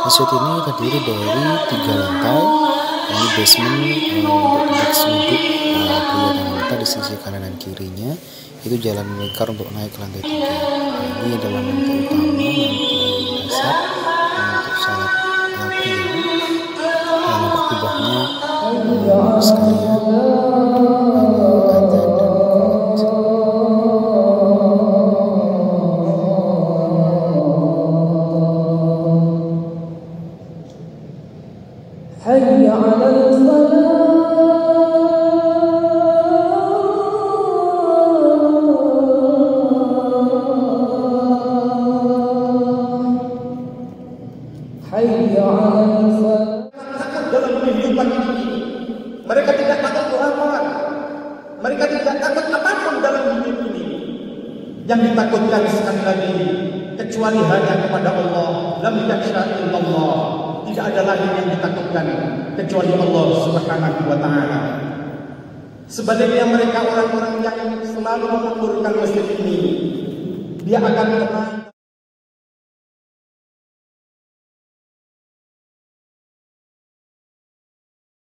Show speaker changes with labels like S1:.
S1: Masjid ini terdiri dari 3 lantai. Ini basement untuk tempat duduk pria dan wanita di sisi kanan dan kirinya. Itu jalan melingkar untuk naik ke lantai 3. Ini adalah lantai utama, lantai dasar untuk salat pria. Nampak kubahnya sekali ya. Adzan dan qomat.
S2: Hayya 'alal salah.
S3: Dalam kehidupan ini, mereka tidak takut kelaparan, mereka tidak takut apapun dalam hidup ini. Yang ditakutkan sekali lagi kecuali hanya kepada Allah. Lam yakhsha illallah. Tidak ada lagi yang ditakutkan kecuali Allah Subhanahu wa taala. Sebaliknya mereka orang-orang yang selalu memakmurkan masjid ini, dia akan tenang.